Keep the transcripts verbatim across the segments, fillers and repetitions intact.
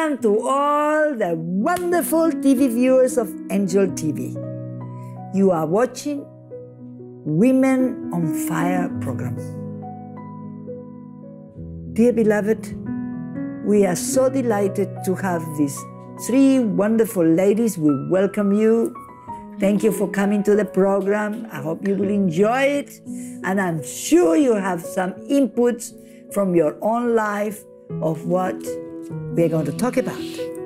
Welcome to all the wonderful T V viewers of Angel T V. You are watching Women on Fire program. Dear beloved, we are so delighted to have these three wonderful ladies. We welcome you. Thank you for coming to the program. I hope you will enjoy it. And I'm sure you have some inputs from your own life of what we're going to talk about.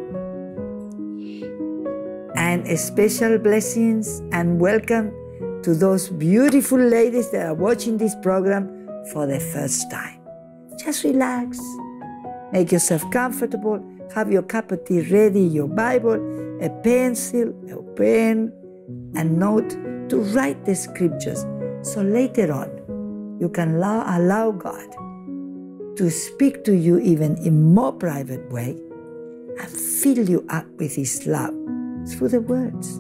And a special blessings and welcome to those beautiful ladies that are watching this program for the first time. Just relax, make yourself comfortable, have your cup of tea ready, your Bible, a pencil, a pen, and note to write the scriptures. So later on, you can allow, allow God to speak to you even in more private way and fill you up with His love through the words.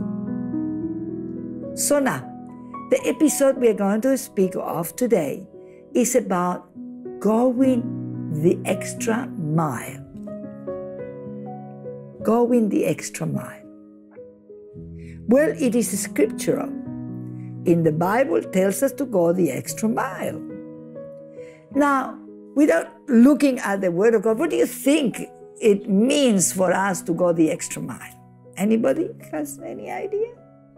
So now, the episode we're going to speak of today is about going the extra mile. Going the extra mile. Well, it is scriptural. In the Bible, it tells us to go the extra mile. Now, without looking at the Word of God, what do you think it means for us to go the extra mile? Anybody has any idea?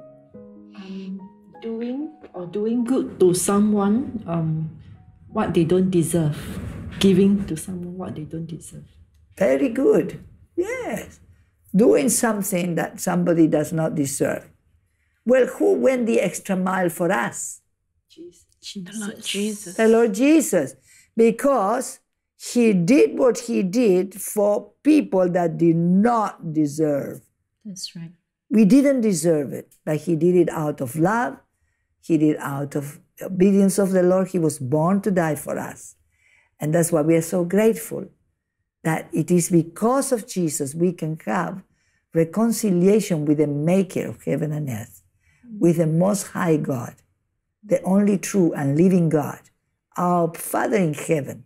Um, doing or doing good to someone um, what they don't deserve. Giving to someone what they don't deserve. Very good. Yes. Doing something that somebody does not deserve. Well, who went the extra mile for us? Jesus. The Lord Jesus. The Lord Jesus. Because He did what He did for people that did not deserve. That's right. We didn't deserve it, but He did it out of love. He did it out of obedience of the Lord. He was born to die for us. And that's why we are so grateful that it is because of Jesus we can have reconciliation with the Maker of heaven and earth, with the Most High God, the only true and living God, our Father in heaven,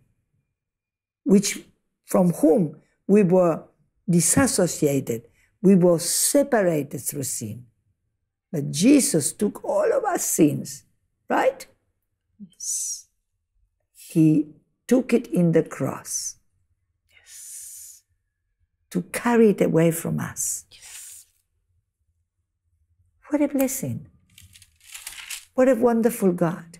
which from whom we were disassociated, we were separated through sin. But Jesus took all of our sins, right? Yes. He took it in the cross. Yes. To carry it away from us. Yes. What a blessing. What a wonderful God.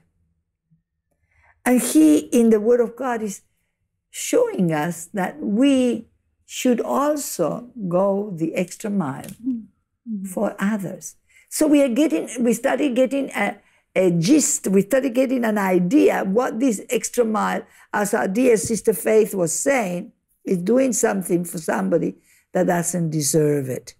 And He, in the Word of God, is showing us that we should also go the extra mile mm-hmm. for others. So we are getting, we started getting a, a gist, we started getting an idea what this extra mile, as our dear Sister Faith was saying, is doing something for somebody that doesn't deserve it.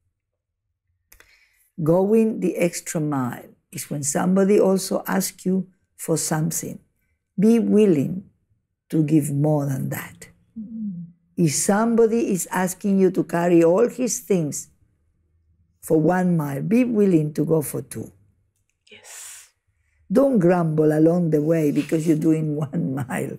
Going the extra mile is when somebody also asks you for something. Be willing to give more than that. Mm-hmm. If somebody is asking you to carry all his things for one mile, be willing to go for two. Yes. Don't grumble along the way because you're doing one mile.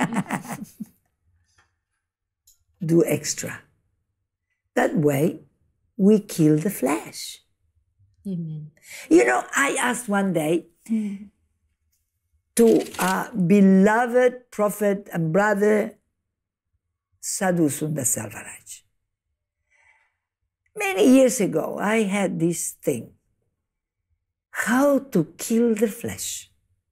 Do extra. That way, we kill the flesh. Amen. You know, I asked one day mm. to our beloved prophet and brother, Sadhu Sundar Selvaraj. Many years ago, I had this thing, how to kill the flesh.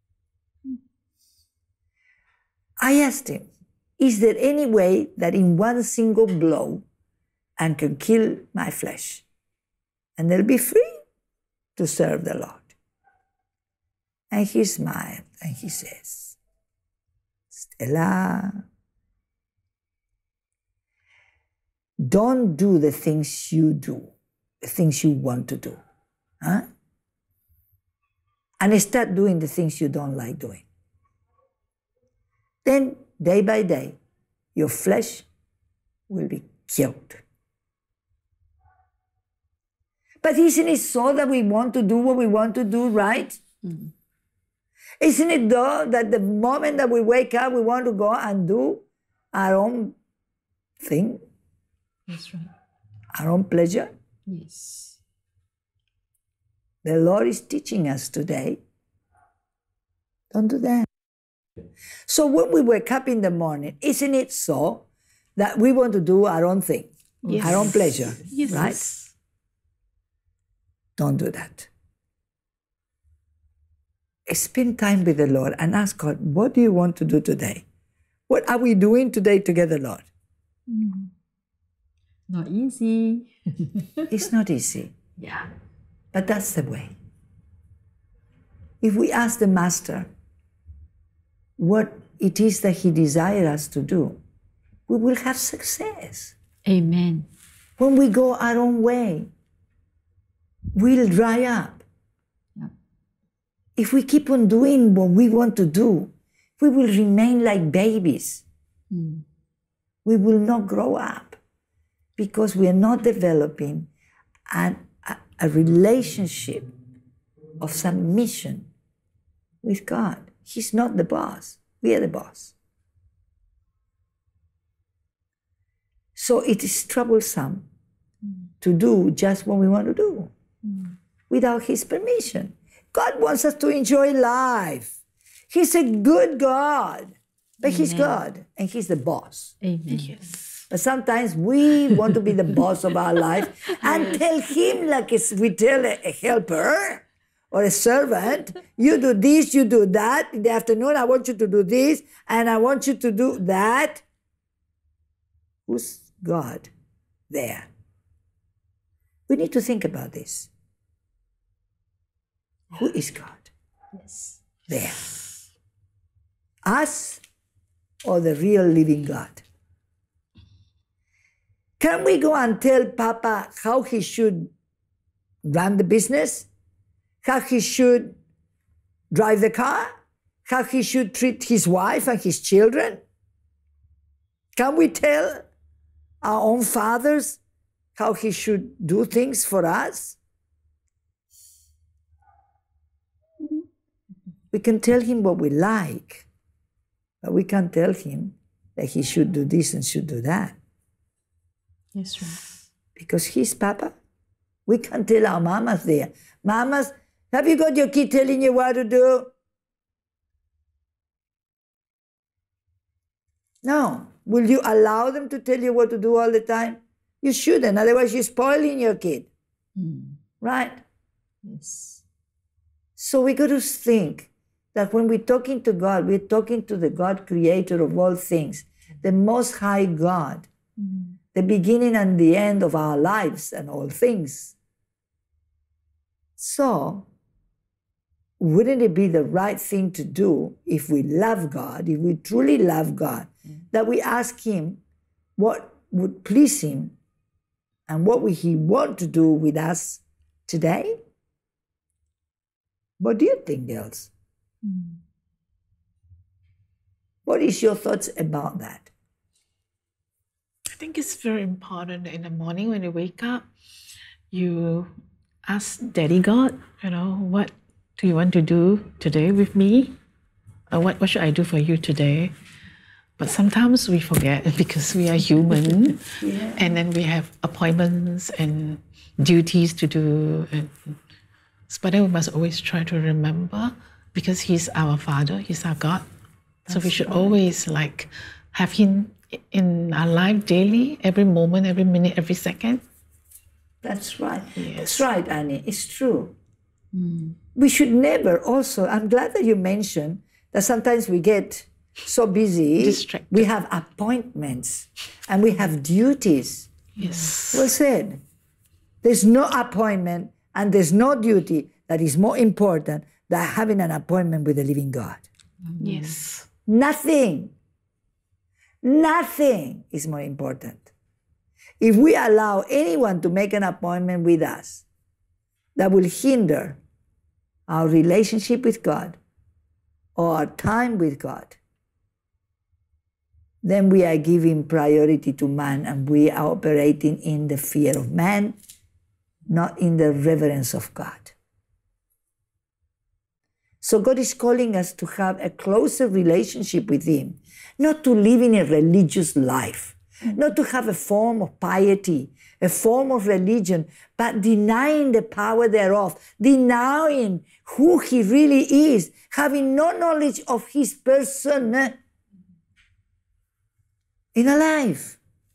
I asked him, is there any way that in one single blow I can kill my flesh and they'll be free to serve the Lord? And he smiled and he says, Stella, don't do the things you do, the things you want to do. Huh? And start doing the things you don't like doing. Then, day by day, your flesh will be killed. But isn't it so that we want to do what we want to do, right? Mm-hmm. Isn't it though that the moment that we wake up, we want to go and do our own thing? That's right. our own pleasure. Yes. The Lord is teaching us today, don't do that. So when we wake up in the morning, isn't it so that we want to do our own thing, Yes. our own pleasure, Yes. right? Don't do that. Spend time with the Lord and ask God, what do you want to do today? What are we doing today together, Lord? Mm. Not easy. It's not easy, Yeah. but that's the way. If we ask the Master what it is that He desires us to do, we will have success. Amen. When we go our own way, we'll dry up. Yeah. If we keep on doing what we want to do, we will remain like babies. Mm. We will not grow up because we are not developing an, a, a relationship of submission with God. He's not the boss. We are the boss. So it is troublesome Mm. to do just what we want to do Mm. without His permission. God wants us to enjoy life. He's a good God, but He's Amen. God and He's the boss. Amen. Yes. But sometimes we want to be the boss of our life and tell Him like it's, we tell a, a helper or a servant, you do this, you do that. In the afternoon, I want you to do this, and I want you to do that. Who's God there? We need to think about this. Who is God Yes. there? Us or the real living God? Can we go and tell Papa how he should run the business? How he should drive the car? How he should treat his wife and his children? Can we tell our own fathers how he should do things for us? We can tell him what we like, but we can't tell him that he should do this and should do that. That's right. Because he's Papa. We can't tell our mamas there. Mamas, have you got your kid telling you what to do? No. Will you allow them to tell you what to do all the time? You shouldn't. Otherwise, you're spoiling your kid. Mm. Right? Yes. So we got to think that when we're talking to God, we're talking to the God creator of all things, the Most High God, Mm. the beginning and the end of our lives and all things. So, wouldn't it be the right thing to do if we love God, if we truly love God, mm. that we ask Him what would please Him and what would He want to do with us today? What do you think, girls? Mm. What is your thoughts about that? I think it's very important in the morning when you wake up, you ask Daddy God, you know, what do you want to do today with me? Or what, what should I do for you today? But sometimes we forget because we are human. Yeah. And then we have appointments and duties to do. And, but then we must always try to remember because He's our Father, He's our God. So That's we should right. always like have Him in our life daily, every moment, every minute, every second. That's right. Yes. That's right, Annie. It's true. Mm. We should never also, I'm glad that you mentioned that sometimes we get so busy. Distracted. We have appointments and we have duties. Yes. Well said. There's no appointment and there's no duty that is more important than having an appointment with the living God. Yes. Nothing. Nothing is more important. If we allow anyone to make an appointment with us that will hinder our relationship with God or our time with God, then we are giving priority to man and we are operating in the fear of man, not in the reverence of God. So God is calling us to have a closer relationship with Him, not to live in a religious life, not to have a form of piety, a form of religion, but denying the power thereof, denying who he really is, having no knowledge of his person in a life.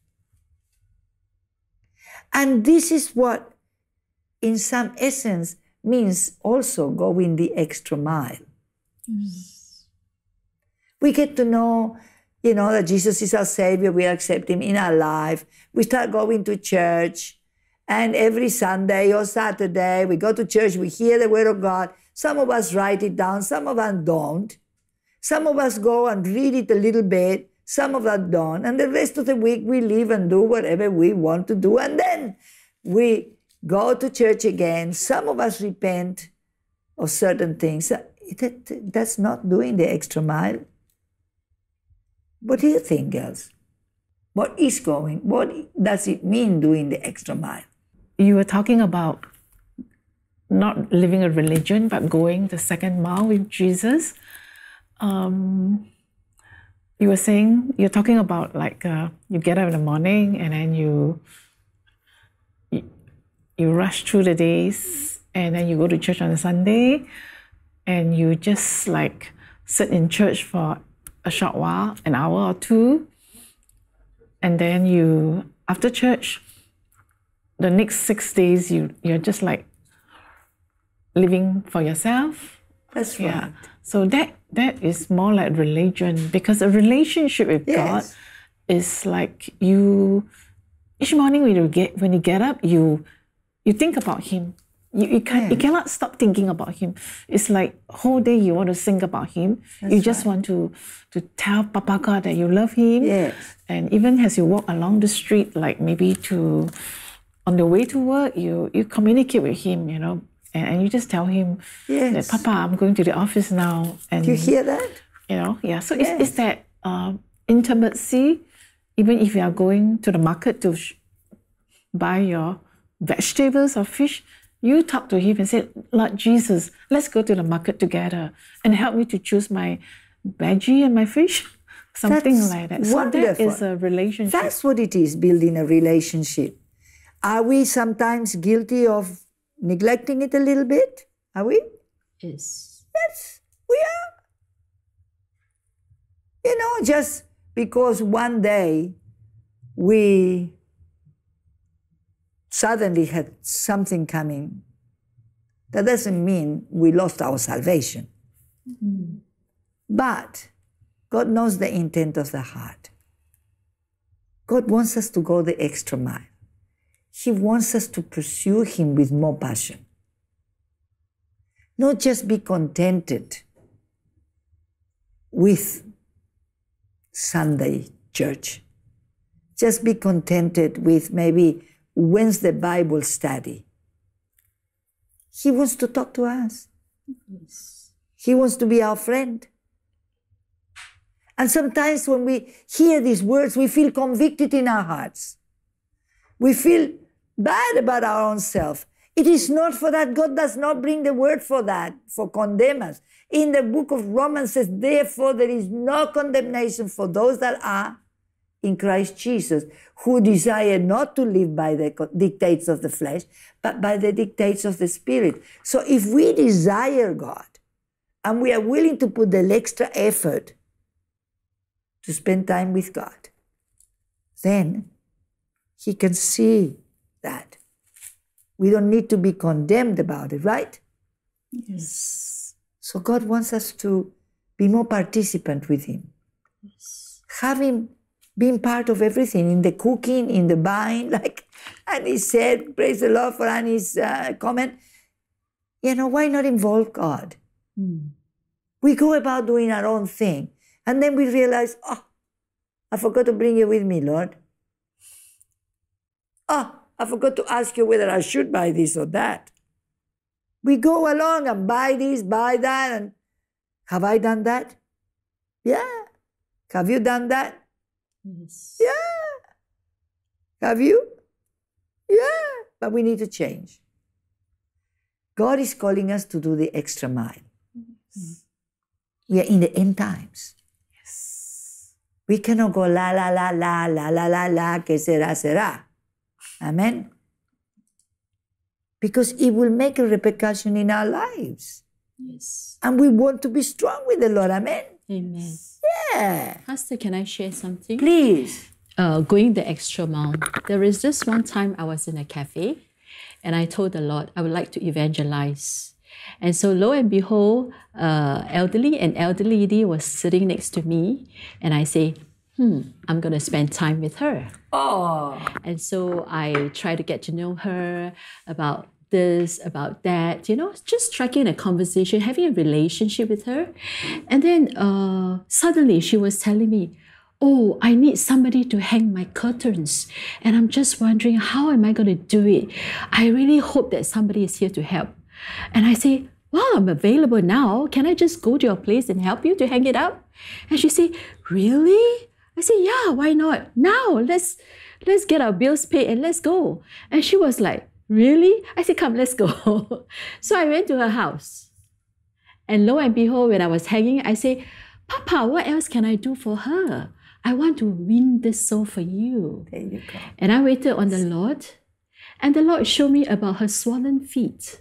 And this is what, in some essence, means also going the extra mile. Mm. We get to know, you know, that Jesus is our Savior. We accept Him in our life. We start going to church. And every Sunday or Saturday, we go to church, we hear the Word of God. Some of us write it down, some of us don't. Some of us go and read it a little bit, some of us don't. And the rest of the week, we live and do whatever we want to do. And then we go to church again. Some of us repent of certain things. That, that's not doing the extra mile. What do you think, girls? What is going? What does it mean doing the extra mile? You were talking about not living a religion, but going the second mile with Jesus. Um, you were saying, you're talking about like uh, you get up in the morning and then you, you you rush through the days and then you go to church on a Sunday and you just like sit in church for a short while, an hour or two, and then you, after church, the next six days, you, you're just like living for yourself. That's right. Yeah. So that that is more like religion, because a relationship with Yes. God is like you, each morning when you get when you get up, you you think about Him. You, you, can, you cannot stop thinking about Him. It's like whole day you want to think about Him. That's you just right. want to, to tell Papa God that you love Him. Yes. And even as you walk along the street, like maybe to, on the way to work, you, you communicate with Him, you know, and, and you just tell Him Yes. that, Papa, I'm going to the office now. And Do you hear that? you know, yeah. So Yes. it's, it's that uh, intimacy, even if you are going to the market to sh- buy your vegetables or fish, you talk to Him and say, Lord Jesus, let's go to the market together and help me to choose my veggie and my fish. Something That's like that. So that wonderful. is a relationship. That's what it is, building a relationship. Are we sometimes guilty of neglecting it a little bit? Are we? Yes. Yes, we are. You know, just because one day we suddenly had something coming, that doesn't mean we lost our salvation. Mm. But God knows the intent of the heart. God wants us to go the extra mile. He wants us to pursue Him with more passion. Not just be contented with Sunday church. Just be contented with maybe Wednesday Bible study. He wants to talk to us. Yes. He wants to be our friend. And sometimes when we hear these words, we feel convicted in our hearts. We feel bad about our own self. It is not for that. God does not bring the word for that, for condemn us. In the book of Romans says, therefore there is no condemnation for those that are in Christ Jesus, who desire not to live by the dictates of the flesh, but by the dictates of the Spirit. So if we desire God, and we are willing to put the extra effort to spend time with God, then He can see that. We don't need to be condemned about it, right? Yes. So God wants us to be more participant with Him. Yes. Have Him being part of everything, in the cooking, in the buying, like Annie said, praise the Lord for Annie's uh, comment. You know, why not involve God? Mm. We go about doing our own thing, and then we realize, oh, I forgot to bring you with me, Lord. Oh, I forgot to ask you whether I should buy this or that. We go along and buy this, buy that, and have I done that? Yeah. Have you done that? Yes. Yeah. Have you? Yeah. But we need to change. God is calling us to do the extra mile. Mm. We are in the end times. Yes. We cannot go la, la, la, la, la, la, la, la, que será, será. Amen? Because it will make a repercussion in our lives. Yes. And we want to be strong with the Lord. Amen? Amen. Yeah. Pastor, can I share something? Please. Uh, going the extra mile. There is this one time I was in a cafe and I told the Lord I would like to evangelize. And so lo and behold, uh, elderly and elderly lady was sitting next to me and I say, hmm, I'm going to spend time with her. Oh. And so I try to get to know her about this, about that, you know, just striking a conversation, having a relationship with her. And then uh, suddenly she was telling me, oh, I need somebody to hang my curtains. And I'm just wondering, how am I going to do it? I really hope that somebody is here to help. And I say, well, I'm available now. Can I just go to your place and help you to hang it up? And she said, really? I said, yeah, why not? Now, let's, let's get our bills paid and let's go. And she was like, really? I said, come, let's go. So I went to her house. And lo and behold, when I was hanging, I say, Papa, what else can I do for her? I want to win this soul for you. There you go. And I waited on the Lord. And the Lord showed me about her swollen feet.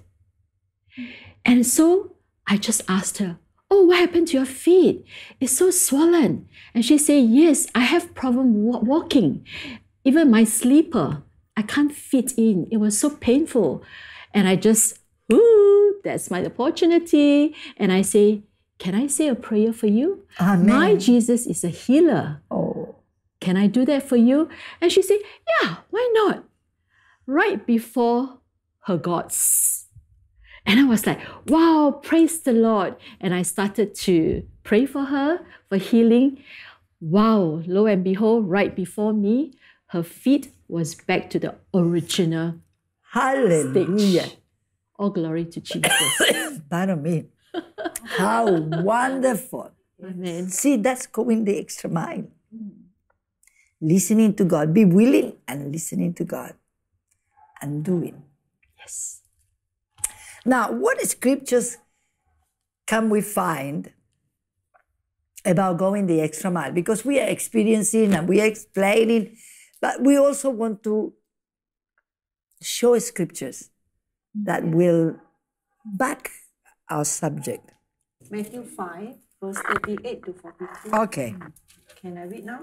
And so I just asked her, oh, what happened to your feet? It's so swollen. And she said, yes, I have problem wa- walking. Even my sleeper, I can't fit in. It was so painful. And I just, ooh, that's my opportunity. And I say, can I say a prayer for you? Amen. My Jesus is a healer. Oh. Can I do that for you? And she said, yeah, why not? Right before her gods. And I was like, wow, praise the Lord. And I started to pray for her for healing. Wow, lo and behold, right before me, her feet was back to the original Hallelujah. stage. All glory to Jesus. Pardon me. How wonderful. Amen. See, that's going the extra mile. Listening to God. Be willing and listening to God. And doing. Yes. Now, what scriptures can we find about going the extra mile? Because we are experiencing and we are explaining, but we also want to show scriptures that will back our subject. Matthew five, verse thirty-eight to forty-two. Okay. Can I read now?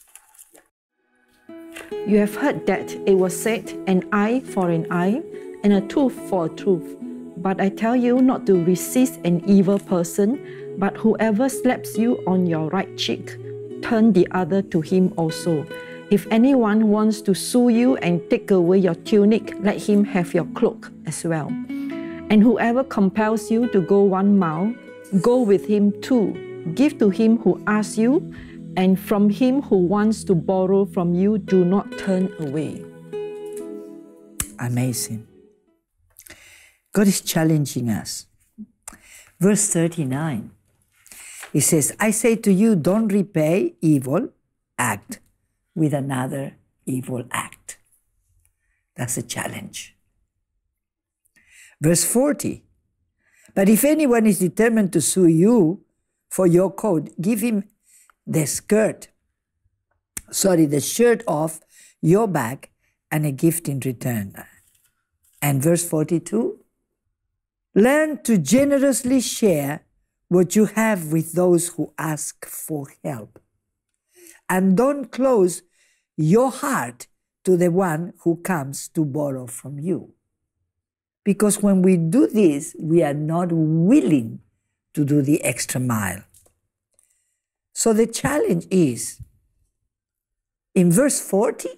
You have heard that it was said, an eye for an eye, and a tooth for a tooth. But I tell you not to resist an evil person, but whoever slaps you on your right cheek, turn the other to him also. If anyone wants to sue you and take away your tunic, let him have your cloak as well. And whoever compels you to go one mile, go with him two. Give to him who asks you, and from him who wants to borrow from you, do not turn away. Amazing. God is challenging us. Verse thirty-nine. It says, I say to you, don't repay evil act with another evil act. That's a challenge. Verse forty. But if anyone is determined to sue you for your coat, give him the skirt, sorry, the shirt off your back and a gift in return. And verse forty-two. Learn to generously share what you have with those who ask for help. And don't close your heart to the one who comes to borrow from you. Because when we do this, we are not willing to do the extra mile. So the challenge is, in verse forty,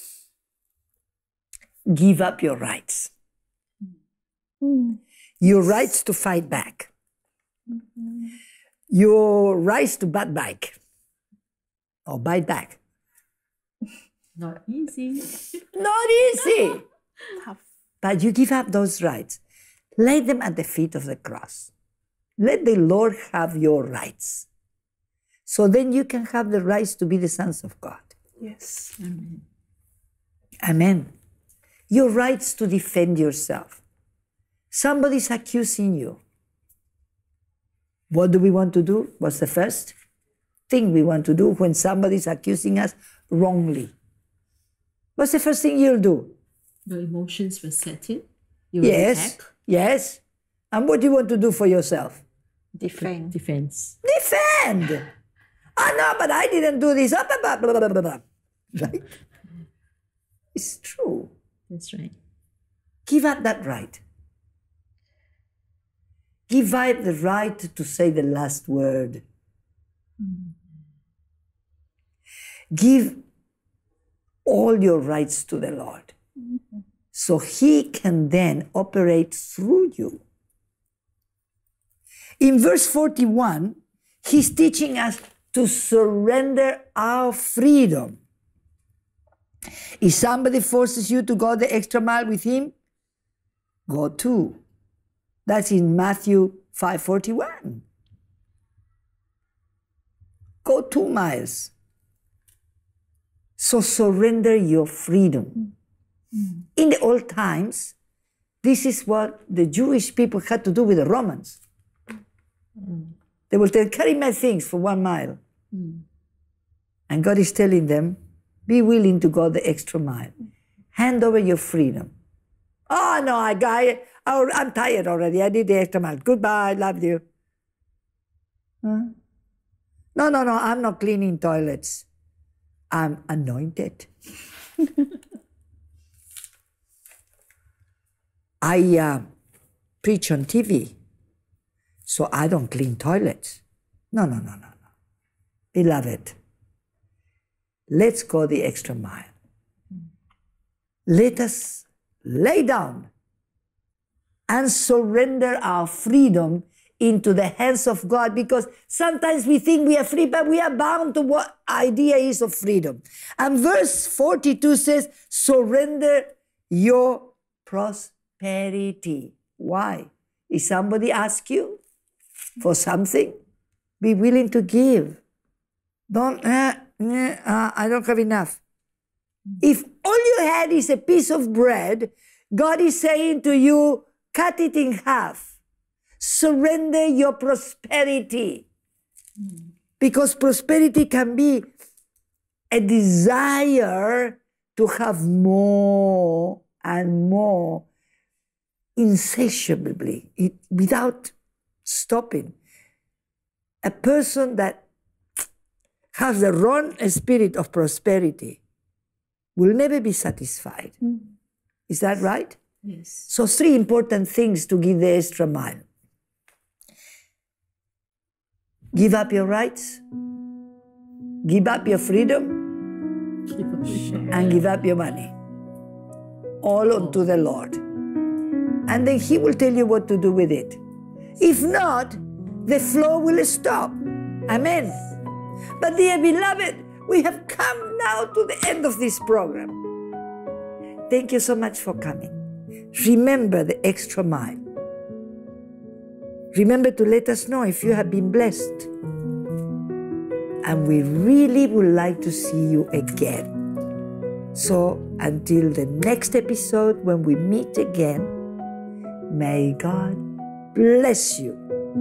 give up your rights. Mm. Your rights to fight back. Mm-hmm. Your rights to butt back. Or bite back. Not easy. Not easy. Tough. But you give up those rights. Lay them at the feet of the cross. Let the Lord have your rights. So then you can have the rights to be the sons of God. Yes. Amen. Amen. Your rights to defend yourself. Somebody's accusing you. What do we want to do? What's the first? thing we want to do when somebody's accusing us wrongly? What's the first thing you'll do? Your emotions will set in. You will Yes, attack. yes. And what do you want to do for yourself? Defend. Defense. Defend. Oh, no, but I didn't do this. Blah, blah, blah, blah, blah, blah. Right? It's true. That's right. Give up that right. Give up the right to say the last word. Give all your rights to the Lord, so He can then operate through you. In verse forty-one, He's teaching us to surrender our freedom. If somebody forces you to go the extra mile with Him, go too. That's in Matthew five forty-one. Go two miles. So surrender your freedom. Mm-hmm. In the old times, this is what the Jewish people had to do with the Romans. Mm. They will tell, carry my things for one mile. Mm. And God is telling them, be willing to go the extra mile. Hand over your freedom. Oh, no, I got it. Oh, I'm tired already. I did the extra mile. Goodbye, love you. Huh? No, no, no, I'm not cleaning toilets. I'm anointed. I uh, preach on T V, so I don't clean toilets. No, no, no, no, no. Beloved, let's go the extra mile. Let us lay down and surrender our freedom into the hands of God, because sometimes we think we are free, but we are bound to what idea is of freedom. And verse forty-two says, surrender your prosperity. Why? If somebody asks you for something, be willing to give. Don't, uh, uh, I don't have enough. If all you had is a piece of bread, God is saying to you, cut it in half. Surrender your prosperity. Mm. Because prosperity can be a desire to have more and more insatiably, it, without stopping. A person that has the wrong spirit of prosperity will never be satisfied. Mm. Is that right? Yes. So three important things to give the extra mile. Give up your rights, give up your freedom, and give up your money. All unto the Lord. And then He will tell you what to do with it. If not, the flow will stop. Amen. But dear beloved, we have come now to the end of this program. Thank you so much for coming. Remember the extra mile. Remember to let us know if you have been blessed. And we really would like to see you again. So until the next episode, when we meet again, may God bless you.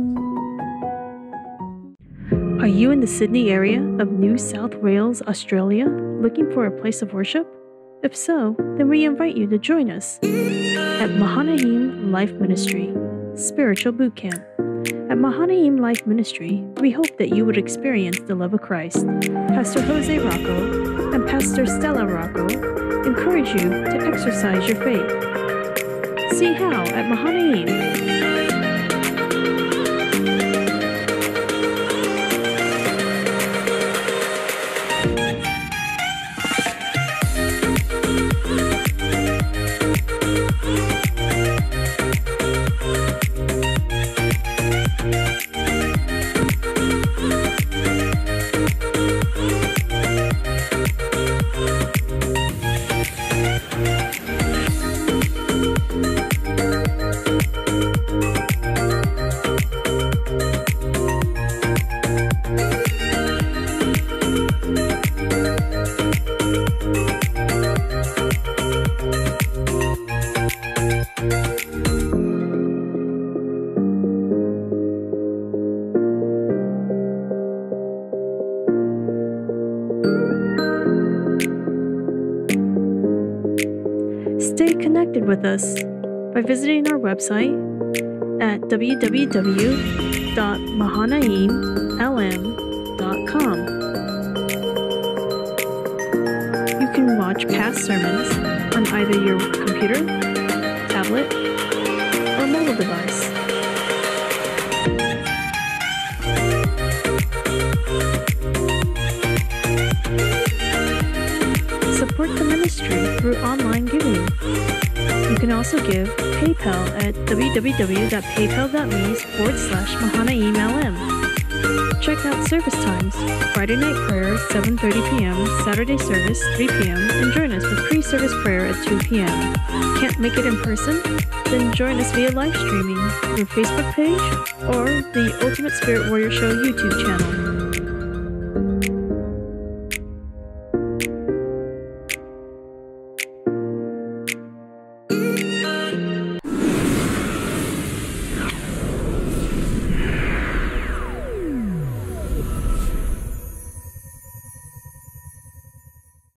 Are you in the Sydney area of New South Wales, Australia, looking for a place of worship? If so, then we invite you to join us at Mahanaim Life Ministry Spiritual Boot Camp. At Mahanaim Life Ministry, we hope that you would experience the love of Christ. Pastor Jose Rocco and Pastor Stella Rocco encourage you to exercise your faith. See how at Mahanaim. Thank you. connected with us by visiting our website at w w w dot mahanaim l m dot com. You can watch past sermons on either your computer, tablet, or mobile device. Support the ministry through online giving. You can also give PayPal at w w w dot paypal dot me forward slash mahanaimlm. Check out service times: Friday night prayer, seven thirty p.m., Saturday service, three p.m., and join us for pre-service prayer at two p.m. Can't make it in person? Then join us via live streaming through Facebook page or the Ultimate Spirit Warrior Show YouTube channel.